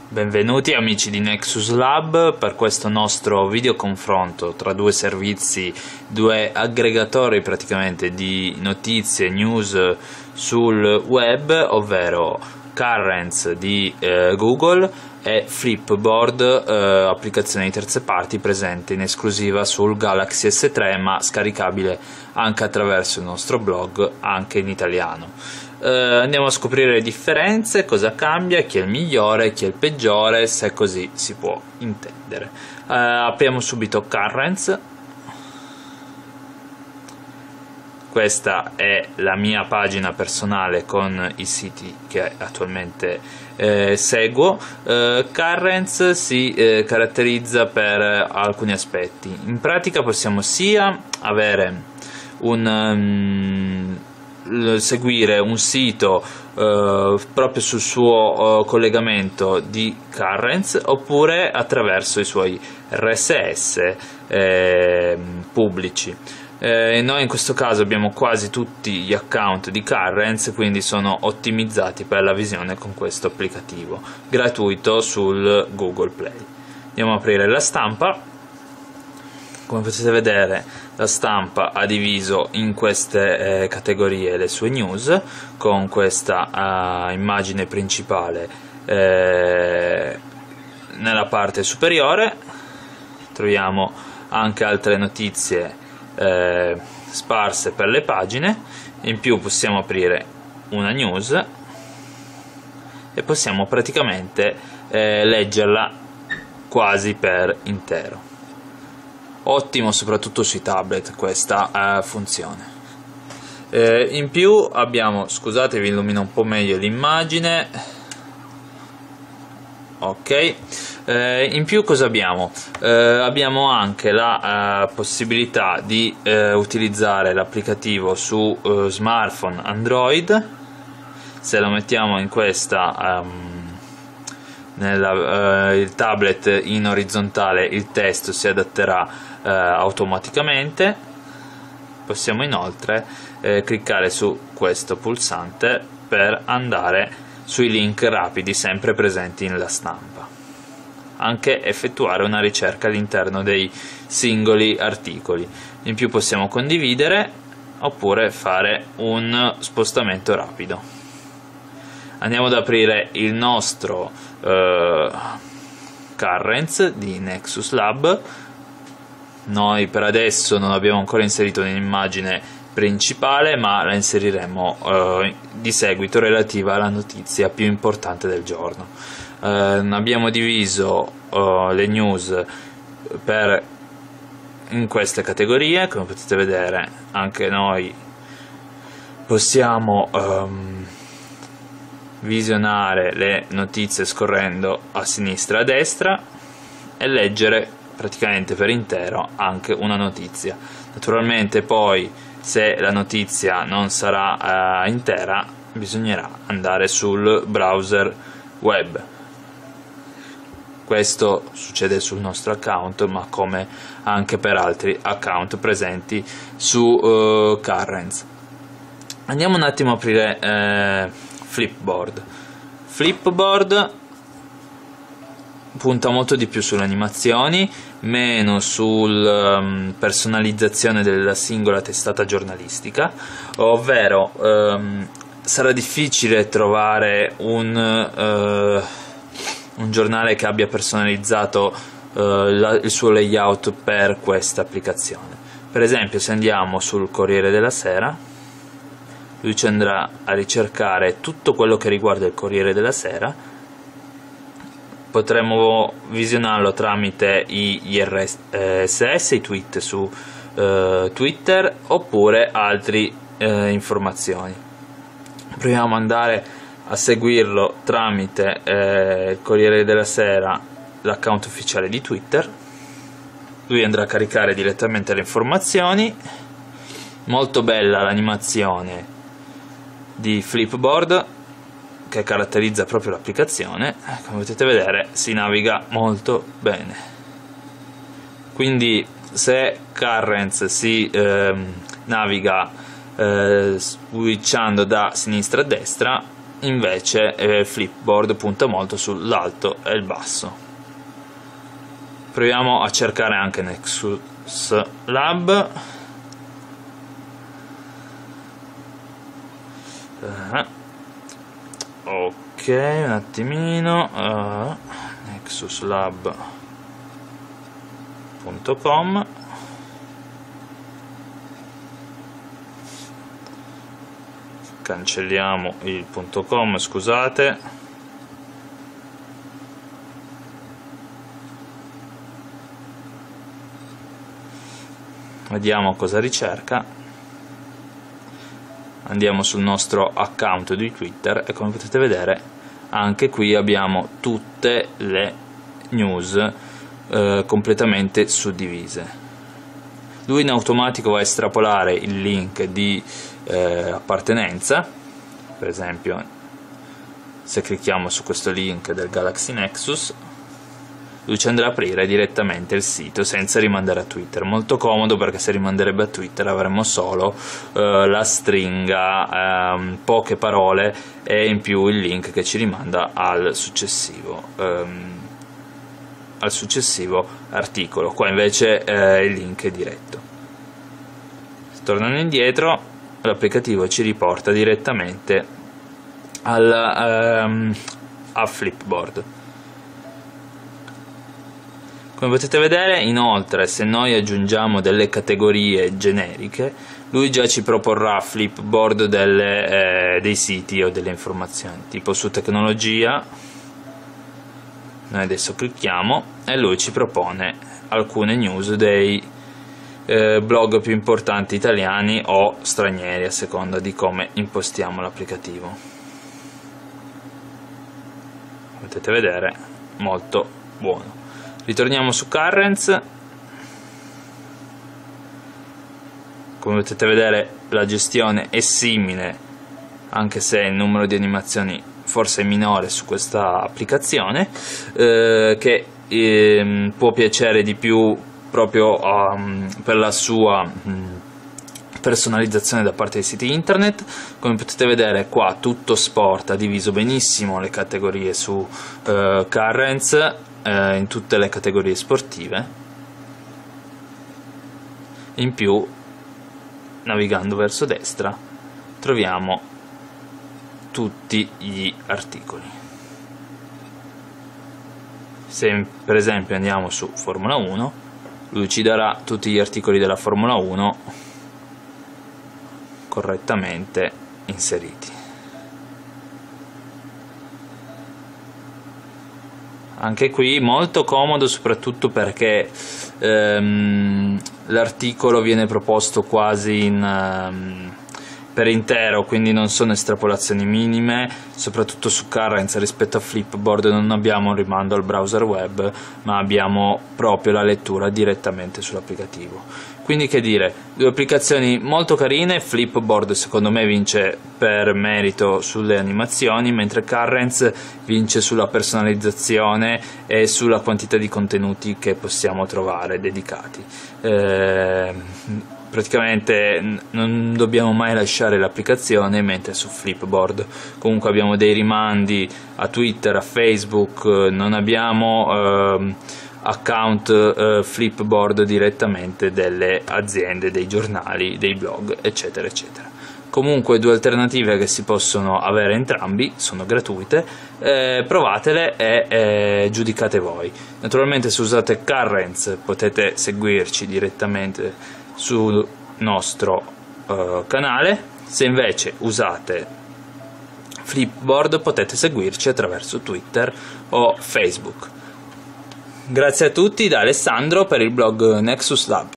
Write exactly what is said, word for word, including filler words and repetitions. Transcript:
Benvenuti amici di Nexus Lab per questo nostro video confronto tra due servizi, due aggregatori praticamente di notizie, news sul web, ovvero Currents di eh, Google e Flipboard, eh, applicazione di terze parti presente in esclusiva sul Galaxy S tre ma scaricabile anche attraverso il nostro blog, anche in italiano. Uh, andiamo a scoprire le differenze, cosa cambia, chi è il migliore, chi è il peggiore, se così si può intendere. Uh, apriamo subito Currents. Questa è la mia pagina personale con i siti che attualmente eh, seguo. Uh, Currents si eh, caratterizza per alcuni aspetti. In pratica possiamo sia avere un um, seguire un sito eh, proprio sul suo eh, collegamento di Currents, oppure attraverso i suoi R S S eh, pubblici. Eh, noi in questo caso abbiamo quasi tutti gli account di Currents, quindi sono ottimizzati per la visione con questo applicativo gratuito sul Google Play. Andiamo a aprire la stampa. Come potete vedere, la stampa ha diviso in queste eh, categorie le sue news, con questa uh, immagine principale eh, nella parte superiore. Troviamo anche altre notizie eh, sparse per le pagine. In più possiamo aprire una news e possiamo praticamente eh, leggerla quasi per intero. Ottimo soprattutto sui tablet questa uh, funzione. Eh, in più abbiamo, scusate vi illumino un po' meglio l'immagine, ok. Eh, in più cosa abbiamo? Eh, abbiamo anche la uh, possibilità di uh, utilizzare l'applicativo su uh, smartphone Android. Se lo mettiamo in questa um, nella, uh, il tablet in orizzontale, il testo si adatterà Uh, automaticamente. Possiamo inoltre uh, cliccare su questo pulsante per andare sui link rapidi sempre presenti nella stampa, anche effettuare una ricerca all'interno dei singoli articoli. In più possiamo condividere oppure fare un spostamento rapido. Andiamo ad aprire il nostro uh, Currents di Nexus Lab. Noi per adesso non abbiamo ancora inserito un'immagine principale, ma la inseriremo eh, di seguito relativa alla notizia più importante del giorno. Eh, abbiamo diviso eh, le news per, in queste categorie. Come potete vedere anche noi possiamo ehm, visionare le notizie scorrendo a sinistra e a destra e leggere praticamente per intero anche una notizia. Naturalmente poi, se la notizia non sarà uh, intera, bisognerà andare sul browser web. Questo succede sul nostro account, ma come anche per altri account presenti su uh, Currents. Andiamo un attimo a aprire uh, Flipboard. Flipboard punta molto di più sulle animazioni, meno sulla um, personalizzazione della singola testata giornalistica, ovvero um, sarà difficile trovare un, uh, un giornale che abbia personalizzato uh, la, il suo layout per questa applicazione. Per esempio, se andiamo sul Corriere della Sera, lui ci andrà a ricercare tutto quello che riguarda il Corriere della Sera. Potremo visionarlo tramite gli R S S, i tweet su eh, Twitter, oppure altre eh, informazioni. Proviamo ad andare a seguirlo tramite eh, il Corriere della Sera, l'account ufficiale di Twitter. Lui andrà a caricare direttamente le informazioni. Molto bella l'animazione di Flipboard, che caratterizza proprio l'applicazione. Come potete vedere si naviga molto bene, quindi se Currents si eh, naviga eh, switchando da sinistra a destra, invece eh, Flipboard punta molto sull'alto e il basso. Proviamo a cercare anche Nexus Lab. Uh, ok, un attimino. Uh, nexus lab punto com. Cancelliamo il .com, scusate. Vediamo cosa ricerca. Andiamo sul nostro account di Twitter e come potete vedere anche qui abbiamo tutte le news eh, completamente suddivise. Lui in automatico va a estrapolare il link di eh, appartenenza. Per esempio, se clicchiamo su questo link del Galaxy Nexus, lui ci andrà a aprire direttamente il sito senza rimandare a Twitter. Molto comodo, perché se rimanderebbe a Twitter avremmo solo eh, la stringa, ehm, poche parole e in più il link che ci rimanda al successivo ehm, al successivo articolo. Qua invece eh, il link è diretto. Tornando indietro, l'applicativo ci riporta direttamente al, ehm, a Flipboard. Come potete vedere, inoltre, se noi aggiungiamo delle categorie generiche, lui già ci proporrà Flipboard delle, eh, dei siti o delle informazioni, tipo su tecnologia. Noi adesso clicchiamo e lui ci propone alcune news dei eh, blog più importanti italiani o stranieri, a seconda di come impostiamo l'applicativo. Potete vedere, molto buono. Ritorniamo su Currents. Come potete vedere, la gestione è simile, anche se il numero di animazioni forse è minore su questa applicazione, eh, che eh, può piacere di più proprio um, per la sua um, personalizzazione da parte dei siti internet. Come potete vedere, qua tutto sport, ha diviso benissimo le categorie su uh, Currents, uh, in tutte le categorie sportive. In più, navigando verso destra, troviamo tutti gli articoli. Se per esempio andiamo su Formula uno, lui ci darà tutti gli articoli della Formula uno correttamente inseriti. Anche qui molto comodo, soprattutto perché ehm, l'articolo viene proposto quasi in um, per intero, quindi non sono estrapolazioni minime. Soprattutto su Currents rispetto a Flipboard non abbiamo un rimando al browser web, ma abbiamo proprio la lettura direttamente sull'applicativo. Quindi, che dire, due applicazioni molto carine. Flipboard secondo me vince per merito sulle animazioni, mentre Currents vince sulla personalizzazione e sulla quantità di contenuti che possiamo trovare dedicati. Eh, praticamente non dobbiamo mai lasciare l'applicazione, mentre su Flipboard comunque abbiamo dei rimandi a Twitter, a Facebook, non abbiamo eh, account eh, Flipboard direttamente delle aziende, dei giornali, dei blog, eccetera eccetera. Comunque due alternative che si possono avere entrambi, sono gratuite, eh, provatele e eh, giudicate voi. Naturalmente se usate Currents potete seguirci direttamente sul nostro uh, canale. Se invece usate Flipboard potete seguirci attraverso Twitter o Facebook. Grazie a tutti da Alessandro per il blog Nexus Lab.